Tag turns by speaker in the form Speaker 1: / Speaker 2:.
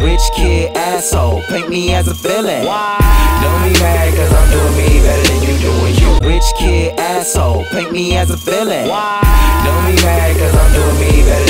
Speaker 1: Rich kid asshole, paint me as a villain. Don't be mad cause I'm doing me better than you doing you. Rich kid asshole, paint me as a villain. Don't be mad cause I'm doing me better